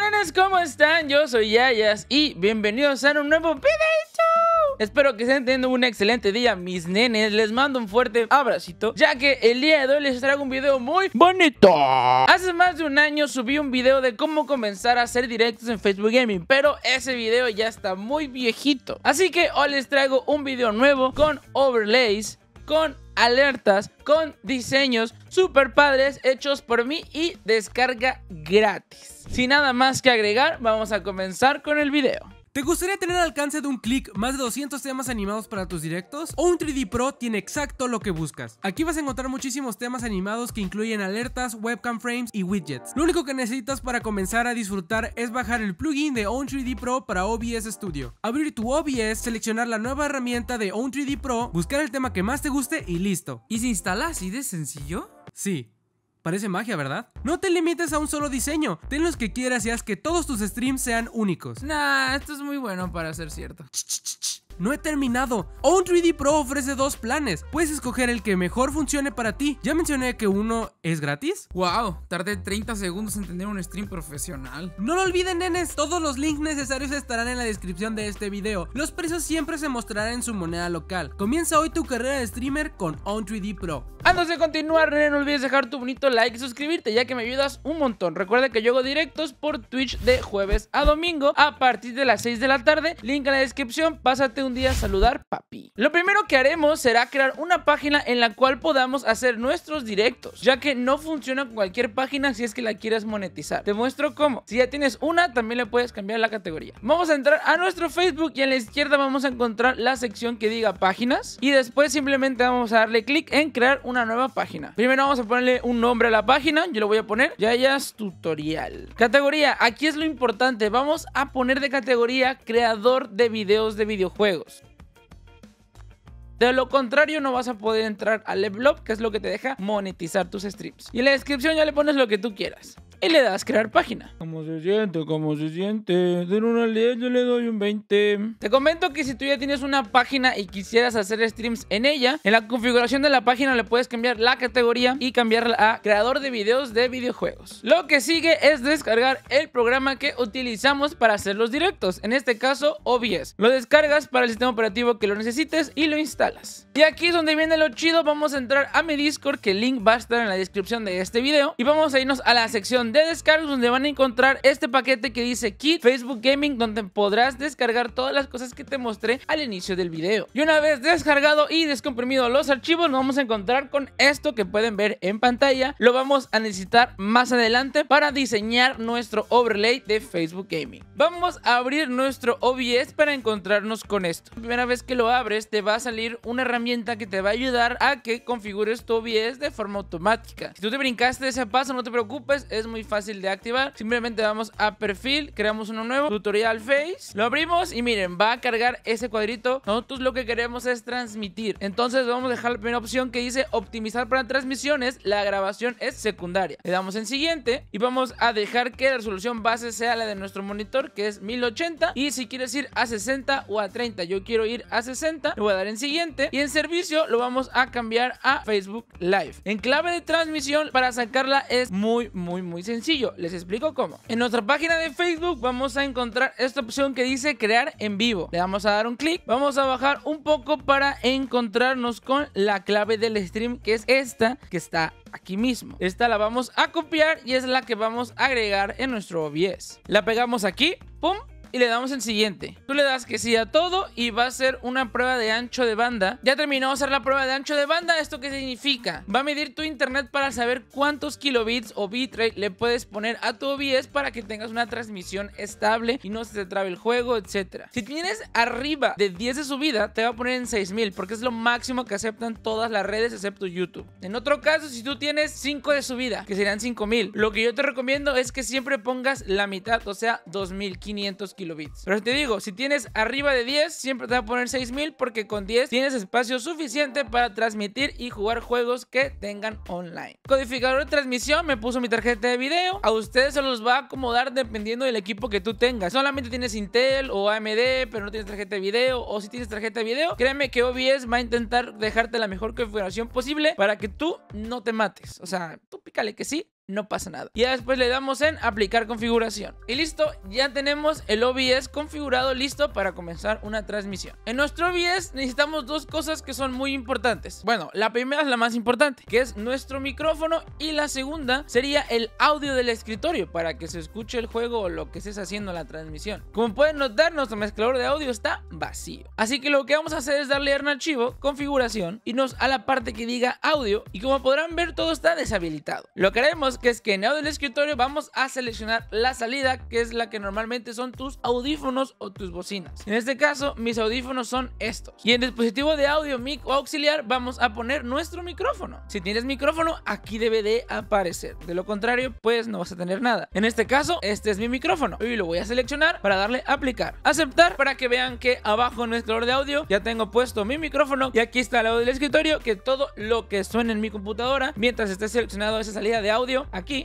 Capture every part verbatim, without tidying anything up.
nenes, ¿cómo están? Yo soy Yayas y bienvenidos a un nuevo video. Espero que estén teniendo un excelente día, mis nenes. Les mando un fuerte abracito, ya que el día de hoy les traigo un video muy bonito. Hace más de un año subí un video de cómo comenzar a hacer directos en Facebook Gaming, pero ese video ya está muy viejito. Así que hoy les traigo un video nuevo con overlays, con alertas, con diseños super padres hechos por mí y descarga gratis. Sin nada más que agregar, vamos a comenzar con el video. ¿Te gustaría tener al alcance de un clic más de doscientos temas animados para tus directos? O un tres D Pro tiene exacto lo que buscas. Aquí vas a encontrar muchísimos temas animados que incluyen alertas, webcam frames y widgets. Lo único que necesitas para comenzar a disfrutar es bajar el plugin de Own tres D Pro para O B S Studio, abrir tu O B S, seleccionar la nueva herramienta de Own tres D Pro, buscar el tema que más te guste y listo. ¿Y se instala así de sencillo? Sí. Parece magia, ¿verdad? No te limites a un solo diseño, ten los que quieras y haz que todos tus streams sean únicos. Nah, esto es muy bueno para ser cierto. No he terminado. Own tres D Pro ofrece dos planes. Puedes escoger el que mejor funcione para ti. Ya mencioné que uno es gratis. Wow, tardé treinta segundos en tener un stream profesional. No lo olviden, nenes, todos los links necesarios estarán en la descripción de este video. Los precios siempre se mostrarán en su moneda local. Comienza hoy tu carrera de streamer con Own tres D Pro. Antes de continuar, nene, no olvides dejar tu bonito like y suscribirte, ya que me ayudas un montón. Recuerda que yo hago directos por Twitch de jueves a domingo a partir de las seis de la tarde. Link en la descripción, pásate un día a saludar, papi. Lo primero que haremos será crear una página en la cual podamos hacer nuestros directos, ya que no funciona con cualquier página si es que la quieres monetizar. Te muestro cómo. Si ya tienes una, también le puedes cambiar la categoría. Vamos a entrar a nuestro Facebook y a la izquierda vamos a encontrar la sección que diga páginas y después simplemente vamos a darle clic en crear una nueva página. Primero vamos a ponerle un nombre a la página. Yo le voy a poner Yayas Tutorial. Categoría, aquí es lo importante. Vamos a poner de categoría creador de videos de videojuegos. De lo contrario no vas a poder entrar a Level Up, que es lo que te deja monetizar tus streams. Y en la descripción ya le pones lo que tú quieras y le das crear página. ¿Cómo se siente? ¿Cómo se siente? De uno al diez yo le doy un veinte. Te comento que si tú ya tienes una página y quisieras hacer streams en ella, en la configuración de la página le puedes cambiar la categoría y cambiarla a creador de videos de videojuegos. Lo que sigue es descargar el programa que utilizamos para hacer los directos, en este caso O B S. Lo descargas para el sistema operativo que lo necesites y lo instalas. Y aquí es donde viene lo chido. Vamos a entrar a mi Discord, que el link va a estar en la descripción de este video, y vamos a irnos a la sección de descargas, donde van a encontrar este paquete que dice Kit Facebook Gaming, donde podrás descargar todas las cosas que te mostré al inicio del video. Y una vez descargado y descomprimido los archivos, nos vamos a encontrar con esto que pueden ver en pantalla. Lo vamos a necesitar más adelante para diseñar nuestro overlay de Facebook Gaming. Vamos a abrir nuestro O B S para encontrarnos con esto. La primera vez que lo abres te va a salir una herramienta que te va a ayudar a que configures tu O B S de forma automática. Si tú te brincaste ese paso, no te preocupes, es muy fácil de activar. Simplemente vamos a perfil, creamos uno nuevo, tutorial face, lo abrimos y miren, va a cargar ese cuadrito. Nosotros lo que queremos es transmitir, entonces vamos a dejar la primera opción que dice optimizar para transmisiones. La grabación es secundaria, le damos en siguiente y vamos a dejar que la resolución base sea la de nuestro monitor, que es mil ochenta, y si quieres ir a sesenta o a treinta, yo quiero ir a sesenta, le voy a dar en siguiente y en servicio lo vamos a cambiar a Facebook Live. En clave de transmisión, para sacarla es muy muy muy sencillo, les explico cómo. En nuestra página de Facebook vamos a encontrar esta opción que dice crear en vivo. Le vamos a dar un clic, vamos a bajar un poco para encontrarnos con la clave del stream, que es esta que está aquí mismo. Esta la vamos a copiar y es la que vamos a agregar en nuestro O B S. La pegamos aquí, pum, y le damos en siguiente. Tú le das que sí a todo y va a ser una prueba de ancho de banda. Ya terminó de hacer la prueba de ancho de banda. ¿Esto qué significa? Va a medir tu internet para saber cuántos kilobits o bitrate le puedes poner a tu O B S para que tengas una transmisión estable y no se te trabe el juego, etcétera. Si tienes arriba de diez de subida, te va a poner en seis mil, porque es lo máximo que aceptan todas las redes excepto YouTube. En otro caso, si tú tienes cinco de subida, que serían cinco mil, lo que yo te recomiendo es que siempre pongas la mitad, o sea, dos mil quinientos kilobits. Pero te digo, si tienes arriba de diez, siempre te va a poner seis mil, porque con diez tienes espacio suficiente para transmitir y jugar juegos que tengan online. Codificador de transmisión, me puso mi tarjeta de video. A ustedes se los va a acomodar dependiendo del equipo que tú tengas. Solamente tienes Intel o A M D, pero no tienes tarjeta de video, o si tienes tarjeta de video, créeme que O B S va a intentar dejarte la mejor configuración posible para que tú no te mates. O sea, tú pícale que sí, no pasa nada. Y ya después le damos en aplicar configuración. Y listo, ya tenemos el O B S configurado, listo para comenzar una transmisión. En nuestro O B S necesitamos dos cosas que son muy importantes. Bueno, la primera es la más importante, que es nuestro micrófono, y la segunda sería el audio del escritorio para que se escuche el juego o lo que estés haciendo en la transmisión. Como pueden notar, nuestro mezclador de audio está vacío. Así que lo que vamos a hacer es darle en archivo, configuración, irnos a la parte que diga audio, y como podrán ver todo está deshabilitado. Lo que haremos que es que en audio del escritorio vamos a seleccionar la salida, que es la que normalmente son tus audífonos o tus bocinas. En este caso mis audífonos son estos, y en dispositivo de audio, mic o auxiliar vamos a poner nuestro micrófono. Si tienes micrófono, aquí debe de aparecer, de lo contrario pues no vas a tener nada. En este caso este es mi micrófono y lo voy a seleccionar para darle aplicar, aceptar, para que vean que abajo en nuestro de audio ya tengo puesto mi micrófono, y aquí está el audio del escritorio, que todo lo que suene en mi computadora mientras esté seleccionado esa salida de audio aquí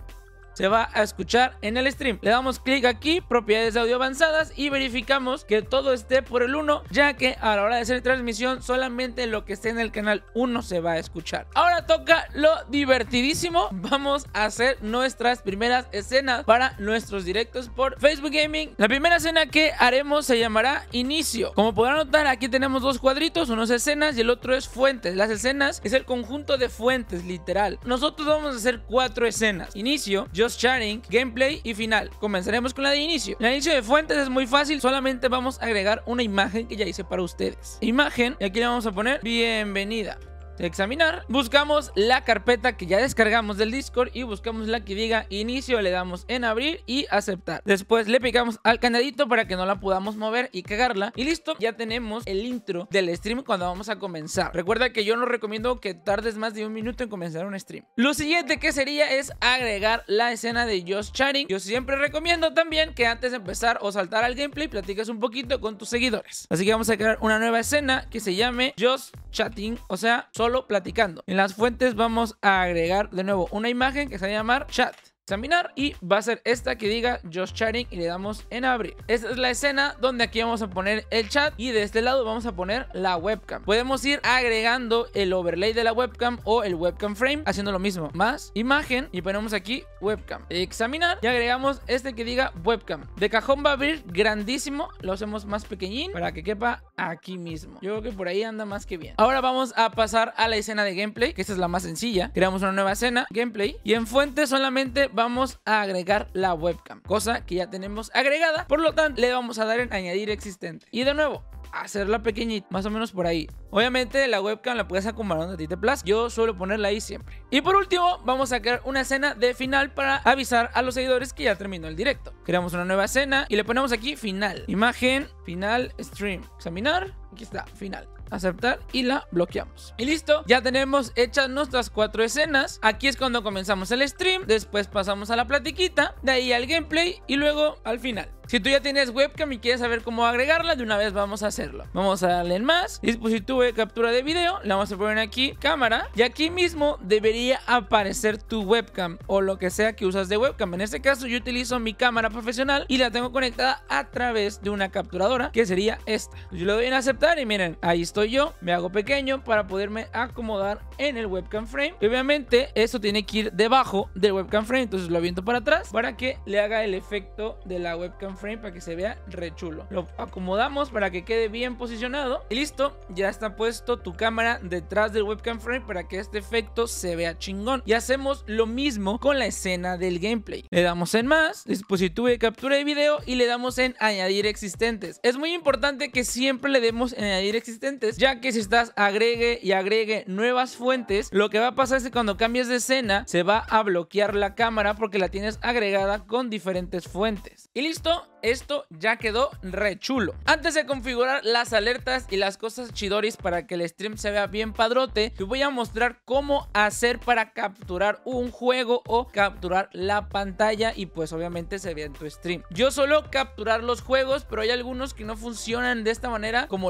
se va a escuchar en el stream. Le damos clic aquí, propiedades de audio avanzadas, y verificamos que todo esté por el uno, ya que a la hora de hacer transmisión solamente lo que esté en el canal uno se va a escuchar. Ahora toca lo divertidísimo. Vamos a hacer nuestras primeras escenas para nuestros directos por Facebook Gaming. La primera escena que haremos se llamará inicio. Como podrán notar, aquí tenemos dos cuadritos, uno es escenas y el otro es fuentes. Las escenas es el conjunto de fuentes, literal. Nosotros vamos a hacer cuatro escenas: inicio, yo Just Chatting, gameplay y final. Comenzaremos con la de inicio. La de inicio de fuentes es muy fácil, solamente vamos a agregar una imagen que ya hice para ustedes. Imagen, y aquí le vamos a poner bienvenida. Examinar, buscamos la carpeta que ya descargamos del Discord y buscamos la que diga inicio, le damos en abrir y aceptar. Después le picamos al candadito para que no la podamos mover y cagarla, y listo, ya tenemos el intro del stream cuando vamos a comenzar. Recuerda que yo no recomiendo que tardes más de un minuto en comenzar un stream. Lo siguiente que sería es agregar la escena de Just Chatting. Yo siempre recomiendo también que antes de empezar o saltar al gameplay platiques un poquito con tus seguidores. Así que vamos a crear una nueva escena que se llame Just Chatting, o sea, solo Solo platicando. En las fuentes vamos a agregar de nuevo una imagen que se va a llamar chat. Examinar, y va a ser esta que diga Just Chatting y le damos en abrir. Esta es la escena donde aquí vamos a poner el chat y de este lado vamos a poner la webcam. Podemos ir agregando el overlay de la webcam o el webcam frame haciendo lo mismo, más imagen, y ponemos aquí webcam. Examinar, y agregamos este que diga webcam. De cajón va a abrir grandísimo, lo hacemos más pequeñín para que quepa aquí mismo. Yo creo que por ahí anda más que bien. Ahora vamos a pasar a la escena de gameplay, que esta es la más sencilla. Creamos una nueva escena, gameplay, y en fuente solamente vamos a agregar la webcam, cosa que ya tenemos agregada, por lo tanto le vamos a dar en añadir existente, y de nuevo hacerla pequeñita, más o menos por ahí. Obviamente la webcam la puedes acomodar donde a ti te plazca, yo suelo ponerla ahí siempre. Y por último vamos a crear una escena de final para avisar a los seguidores que ya terminó el directo. Creamos una nueva escena y le ponemos aquí final, imagen, final, stream, examinar, aquí está, final. Aceptar y la bloqueamos. Y listo, ya tenemos hechas nuestras cuatro escenas. Aquí es cuando comenzamos el stream, después pasamos a la platiquita, de ahí al gameplay y luego al final. Si tú ya tienes webcam y quieres saber cómo agregarla, de una vez vamos a hacerlo. Vamos a darle en más, dispositivo de captura de video, le vamos a poner aquí cámara, y aquí mismo debería aparecer tu webcam o lo que sea que usas de webcam. En este caso yo utilizo mi cámara profesional y la tengo conectada a través de una capturadora, que sería esta. Yo le doy en aceptar y miren, ahí estoy yo, me hago pequeño para poderme acomodar en el webcam frame. Y obviamente esto tiene que ir debajo del webcam frame, entonces lo aviento para atrás para que le haga el efecto de la webcam frame, para que se vea re chulo. Lo acomodamos para que quede bien posicionado y listo, ya está puesto tu cámara detrás del webcam frame para que este efecto se vea chingón. Y hacemos lo mismo con la escena del gameplay. Le damos en más, dispositivo de captura de video, y le damos en añadir existentes. Es muy importante que siempre le demos en añadir existentes, ya que si estás agregue y agregue nuevas fuentes, lo que va a pasar es que cuando cambies de escena se va a bloquear la cámara porque la tienes agregada con diferentes fuentes. Y listo, esto ya quedó re chulo. Antes de configurar las alertas y las cosas chidoris para que el stream se vea bien padrote, te voy a mostrar cómo hacer para capturar un juego o capturar la pantalla y pues obviamente se vea en tu stream. Yo suelo capturar los juegos, pero hay algunos que no funcionan de esta manera, como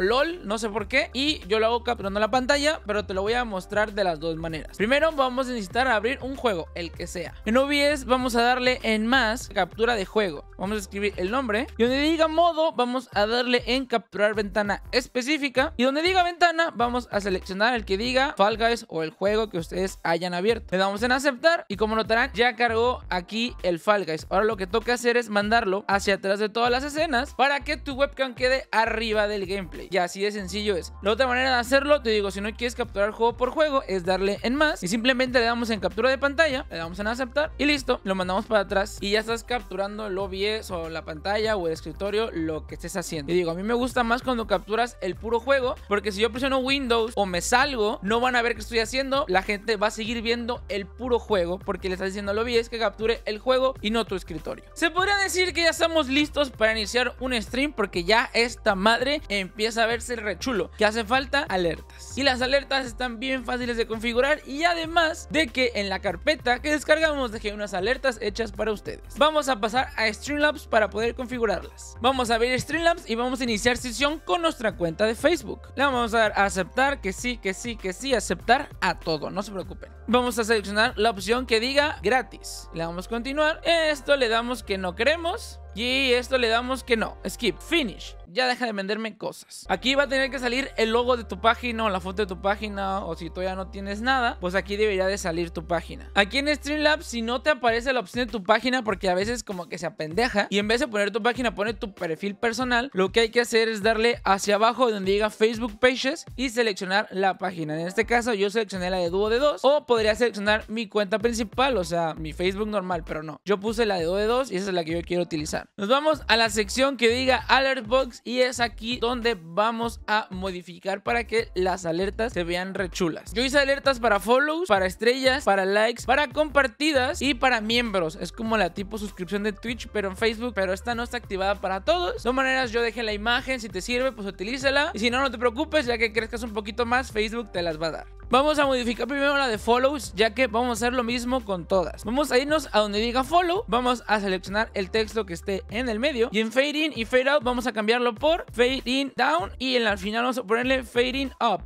LOL, no sé por qué, y yo lo hago capturando la pantalla, pero te lo voy a mostrar de las dos maneras. Primero vamos a necesitar abrir un juego, el que sea. En O B S vamos a darle en más captura de juego, vamos a escribir el nombre y donde diga modo vamos a darle en capturar ventana específica y donde diga ventana vamos a seleccionar el que diga Fall Guys o el juego que ustedes hayan abierto. Le damos en aceptar y como notarán ya cargó aquí el Fall Guys. Ahora lo que toca hacer es mandarlo hacia atrás de todas las escenas para que tu webcam quede arriba del gameplay, y así de sencillo es. La otra manera de hacerlo, te digo, si no quieres capturar juego por juego, es darle en más y simplemente le damos en captura de pantalla, le damos en aceptar y listo, lo mandamos para atrás y ya estás capturando el O B S o la pantalla o el escritorio, lo que estés haciendo. Y digo, a mí me gusta más cuando capturas el puro juego, porque si yo presiono Windows o me salgo, no van a ver qué estoy haciendo, la gente va a seguir viendo el puro juego porque le estás diciendo al O B S que capture el juego y no tu escritorio. Se podría decir que ya estamos listos para iniciar un stream porque ya esta madre empieza a verse re chulo, que hace falta alertas y las alertas están bien fáciles de configurar y además de que en la carpeta que descargamos dejé unas alertas hechas para ustedes. Vamos a pasar a Streamlabs para poder configurarlas. Vamos a abrir Streamlabs y vamos a iniciar sesión con nuestra cuenta de Facebook. Le vamos a dar a aceptar, que sí, que sí, que sí, aceptar a todo, no se preocupen. Vamos a seleccionar la opción que diga gratis. Le damos a continuar. Esto le damos que no queremos. Y esto le damos que no. Skip. Finish. Ya deja de venderme cosas. Aquí va a tener que salir el logo de tu página o la foto de tu página. O si todavía no tienes nada, pues aquí debería de salir tu página. Aquí en Streamlabs, si no te aparece la opción de tu página, porque a veces como que se apendeja, y en vez de poner tu página pone tu perfil personal, lo que hay que hacer es darle hacia abajo donde diga Facebook Pages y seleccionar la página. En este caso yo seleccioné la de Duo de dos. O podría seleccionar mi cuenta principal, o sea, mi Facebook normal, pero no. Yo puse la de Duo de dos y esa es la que yo quiero utilizar. Nos vamos a la sección que diga Alert Box y es aquí donde vamos a modificar para que las alertas se vean re chulas. Yo hice alertas para follows, para estrellas, para likes, para compartidas y para miembros. Es como la tipo suscripción de Twitch, pero en Facebook, pero esta no está activada para todos. De todas maneras, yo dejé la imagen. Si te sirve, pues utilízala. Y si no, no te preocupes, ya que crezcas un poquito más, Facebook te las va a dar. Vamos a modificar primero la de follows, ya que vamos a hacer lo mismo con todas. Vamos a irnos a donde diga follow. Vamos a seleccionar el texto que esté en el medio. Y en fade in y fade out vamos a cambiarlo por fade in down. Y en el final vamos a ponerle fade in up.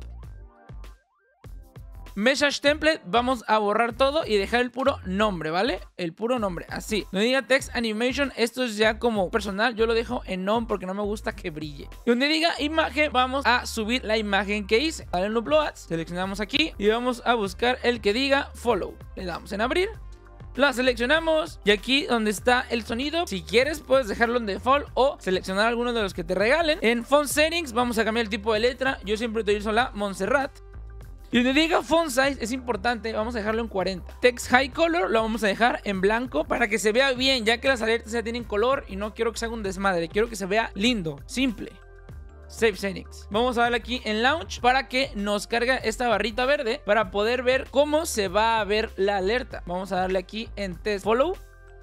Message template, vamos a borrar todo y dejar el puro nombre, ¿vale? El puro nombre, así. No diga text animation, esto es ya como personal. Yo lo dejo en on porque no me gusta que brille. Y donde diga imagen, vamos a subir la imagen que hice. Dale en uploads, seleccionamos aquí y vamos a buscar el que diga follow. Le damos en abrir. La seleccionamos y aquí donde está el sonido, si quieres puedes dejarlo en default o seleccionar alguno de los que te regalen. En font settings vamos a cambiar el tipo de letra. Yo siempre utilizo la Montserrat. Y donde diga font size es importante, vamos a dejarlo en cuarenta. Text high color lo vamos a dejar en blanco para que se vea bien, ya que las alertas ya tienen color y no quiero que se haga un desmadre, quiero que se vea lindo, simple. Save settings. Vamos a darle aquí en launch para que nos cargue esta barrita verde para poder ver cómo se va a ver la alerta. Vamos a darle aquí en test follow.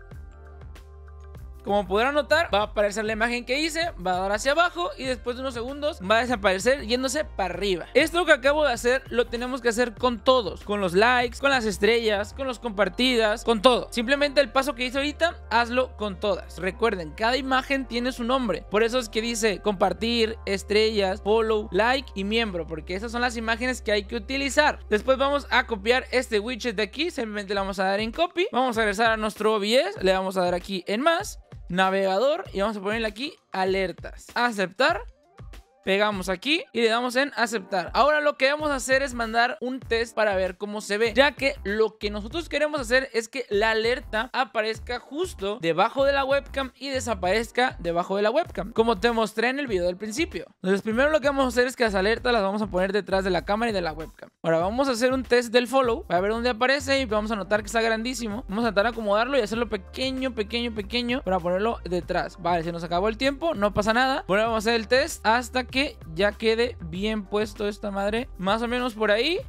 Como podrán notar, va a aparecer la imagen que hice, va a dar hacia abajo y después de unos segundos va a desaparecer yéndose para arriba. Esto que acabo de hacer lo tenemos que hacer con todos, con los likes, con las estrellas, con los compartidas, con todo. Simplemente el paso que hice ahorita, hazlo con todas. Recuerden, cada imagen tiene su nombre. Por eso es que dice compartir, estrellas, follow, like y miembro, porque esas son las imágenes que hay que utilizar. Después vamos a copiar este widget de aquí, simplemente le vamos a dar en copy. Vamos a regresar a nuestro O B S, le vamos a dar aquí en más, navegador y vamos a ponerle aquí alertas, aceptar, pegamos aquí y le damos en aceptar. Ahora lo que vamos a hacer es mandar un test para ver cómo se ve, ya que lo que nosotros queremos hacer es que la alerta aparezca justo debajo de la webcam y desaparezca debajo de la webcam, como te mostré en el video del principio. Entonces primero lo que vamos a hacer es que las alertas las vamos a poner detrás de la cámara y de la webcam. Ahora vamos a hacer un test del follow para ver dónde aparece y vamos a notar que está grandísimo. Vamos a tratar de acomodarlo y hacerlo pequeño, pequeño, pequeño para ponerlo detrás. Vale, se nos acabó el tiempo, no pasa nada. Ahora vamos a hacer el test hasta que que ya quede bien puesto esta madre, más o menos por ahí.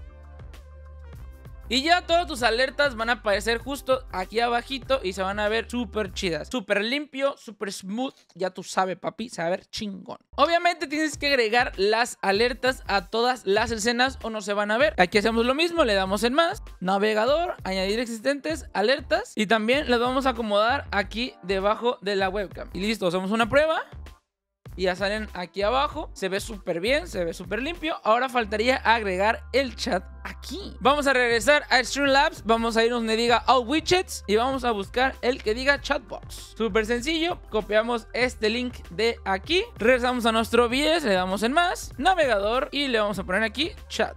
Y ya todas tus alertas van a aparecer justo aquí abajito y se van a ver súper chidas, súper limpio, súper smooth. Ya tú sabes, papi, se va a ver chingón. Obviamente tienes que agregar las alertas a todas las escenas o no se van a ver. Aquí hacemos lo mismo, le damos en más, navegador, añadir existentes, alertas. Y también las vamos a acomodar aquí debajo de la webcam. Y listo, hacemos una prueba. y ya salen aquí abajo. Se ve súper bien, se ve súper limpio. Ahora faltaría agregar el chat aquí. Vamos a regresar a Streamlabs, vamos a irnos donde diga All Widgets y vamos a buscar el que diga Chatbox. Súper sencillo, copiamos este link de aquí, regresamos a nuestro O B S, le damos en más, navegador y le vamos a poner aquí chat.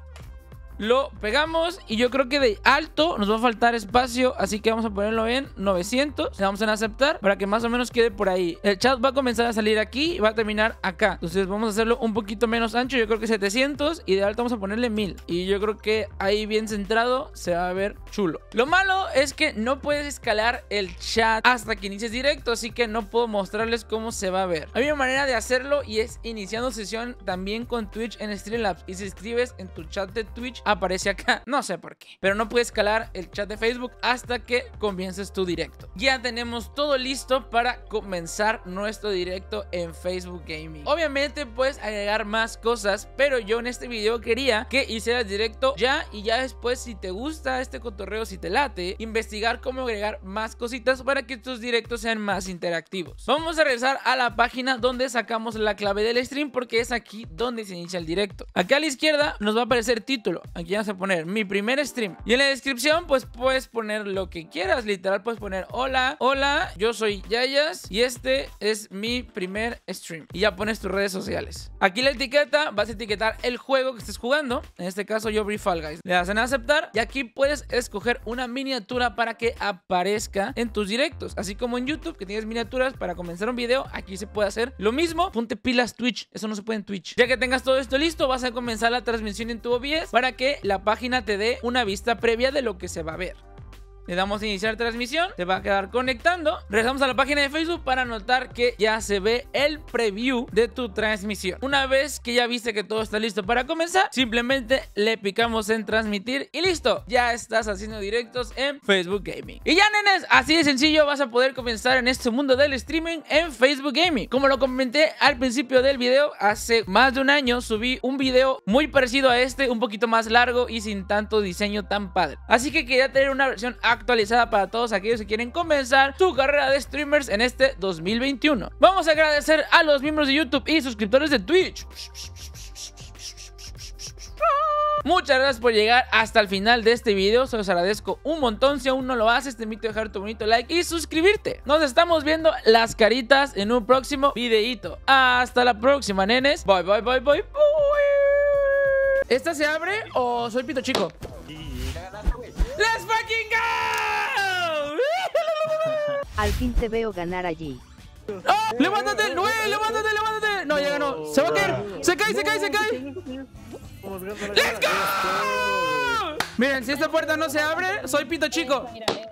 Lo pegamos y yo creo que de alto nos va a faltar espacio, así que vamos a ponerlo en novecientos. Le damos en aceptar para que más o menos quede por ahí. El chat va a comenzar a salir aquí y va a terminar acá. Entonces vamos a hacerlo un poquito menos ancho, yo creo que setecientos, y de alto vamos a ponerle mil. Y yo creo que ahí bien centrado se va a ver chulo. Lo malo es que no puedes escalar el chat hasta que inicies directo, así que no puedo mostrarles cómo se va a ver. Hay una manera de hacerlo y es iniciando sesión también con Twitch en Streamlabs. Y si escribes en tu chat de Twitch aparece acá, no sé por qué, pero no puedes escalar el chat de Facebook hasta que comiences tu directo. Ya tenemos todo listo para comenzar nuestro directo en Facebook Gaming. Obviamente puedes agregar más cosas, pero yo en este video quería que hicieras directo ya, y ya después, si te gusta este cotorreo, si te late, investigar cómo agregar más cositas para que tus directos sean más interactivos. Vamos a regresar a la página donde sacamos la clave del stream, porque es aquí donde se inicia el directo. Acá a la izquierda nos va a aparecer título. Aquí vamos a poner mi primer stream, y en la descripción pues puedes poner lo que quieras. Literal puedes poner hola, hola, yo soy Yayas y este es mi primer stream, y ya pones tus redes sociales. Aquí la etiqueta, vas a etiquetar el juego que estés jugando. En este caso yo abrí Fall Guys, le das en aceptar y aquí puedes escoger una miniatura para que aparezca en tus directos, así como en YouTube que tienes miniaturas para comenzar un video. Aquí se puede hacer lo mismo. Ponte pilas Twitch, eso no se puede en Twitch. Ya que tengas todo esto listo, vas a comenzar la transmisión en tu O B S para que la página te dé una vista previa de lo que se va a ver. Le damos a iniciar transmisión, te va a quedar conectando. Regresamos a la página de Facebook para notar que ya se ve el preview de tu transmisión. Una vez que ya viste que todo está listo para comenzar, simplemente le picamos en transmitir y listo, ya estás haciendo directos en Facebook Gaming. Y ya, nenes, así de sencillo vas a poder comenzar en este mundo del streaming en Facebook Gaming. Como lo comenté al principio del video, hace más de un año subí un video muy parecido a este, un poquito más largo y sin tanto diseño tan padre. Así que quería tener una versión actualizada para todos aquellos que quieren comenzar su carrera de streamers en este dos mil veintiuno. Vamos a agradecer a los miembros de YouTube y suscriptores de Twitch. Muchas gracias por llegar hasta el final de este video, se los agradezco un montón. Si aún no lo haces, te invito a dejar tu bonito like y suscribirte. Nos estamos viendo las caritas en un próximo videito. Hasta la próxima, nenes. Bye, bye, bye, bye, bye. ¿Esta se abre o soy pito chico? ¡Let's fucking go! Al fin te veo ganar allí. ¡Oh! ¡Levántate! ¡No, levántate, levántate! No, ya ganó. Se va a caer. Se cae, se cae, se cae. ¡Let's go! Miren, si esta puerta no se abre, soy pito chico.